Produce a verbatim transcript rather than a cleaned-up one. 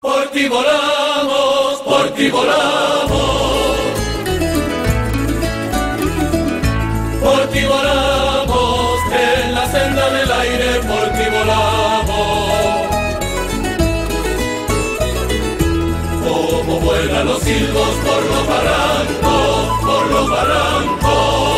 Por ti volamos, por ti volamos, por ti volamos, en la senda del aire, por ti volamos. Como vuelan los silbos por los barrancos, por los barrancos.